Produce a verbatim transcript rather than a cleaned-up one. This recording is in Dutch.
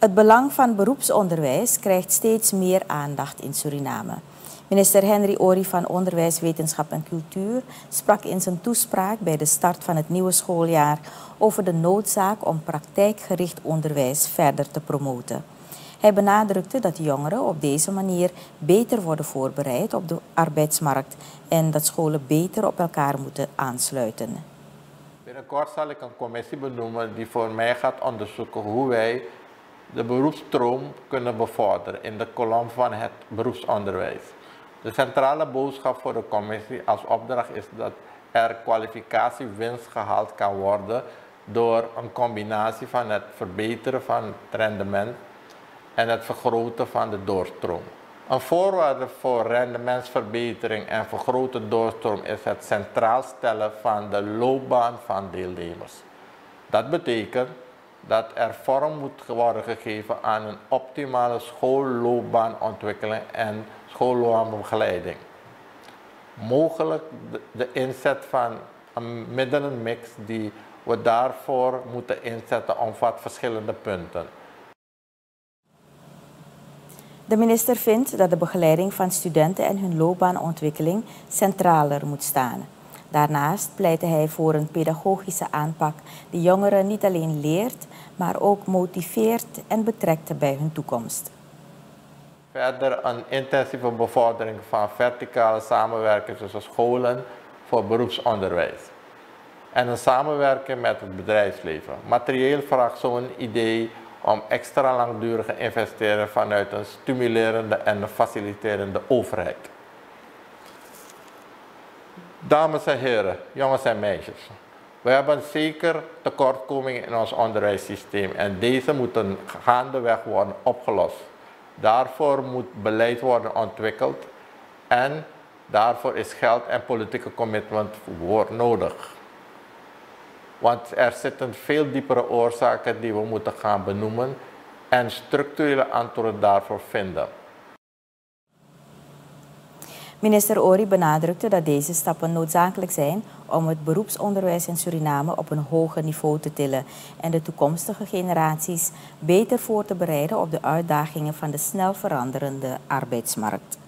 Het belang van beroepsonderwijs krijgt steeds meer aandacht in Suriname. Minister Henry Ory van Onderwijs, Wetenschap en Cultuur sprak in zijn toespraak bij de start van het nieuwe schooljaar over de noodzaak om praktijkgericht onderwijs verder te promoten. Hij benadrukte dat jongeren op deze manier beter worden voorbereid op de arbeidsmarkt en dat scholen beter op elkaar moeten aansluiten. Binnenkort zal ik een commissie benoemen die voor mij gaat onderzoeken hoe wij de beroepsstroom kunnen bevorderen in de kolom van het beroepsonderwijs. De centrale boodschap voor de commissie als opdracht is dat er kwalificatiewinst gehaald kan worden door een combinatie van het verbeteren van het rendement en het vergroten van de doorstroom. Een voorwaarde voor rendementsverbetering en vergrote doorstroom is het centraal stellen van de loopbaan van deelnemers. Dat betekent dat er vorm moet worden gegeven aan een optimale schoolloopbaanontwikkeling en schoolloopbaanbegeleiding. Mogelijk de inzet van een middelenmix die we daarvoor moeten inzetten omvat verschillende punten. De minister vindt dat de begeleiding van studenten en hun loopbaanontwikkeling centraler moet staan. Daarnaast pleitte hij voor een pedagogische aanpak die jongeren niet alleen leert, maar ook motiveert en betrekt bij hun toekomst. Verder een intensieve bevordering van verticale samenwerking tussen scholen voor beroepsonderwijs. En een samenwerking met het bedrijfsleven. Materieel vraagt zo'n idee om extra langdurige investeren vanuit een stimulerende en een faciliterende overheid. Dames en heren, jongens en meisjes. We hebben zeker tekortkomingen in ons onderwijssysteem en deze moeten gaandeweg worden opgelost. Daarvoor moet beleid worden ontwikkeld en daarvoor is geld en politieke commitment nodig. Want er zitten veel diepere oorzaken die we moeten gaan benoemen en structurele antwoorden daarvoor vinden. Minister Ory benadrukte dat deze stappen noodzakelijk zijn om het beroepsonderwijs in Suriname op een hoger niveau te tillen en de toekomstige generaties beter voor te bereiden op de uitdagingen van de snel veranderende arbeidsmarkt.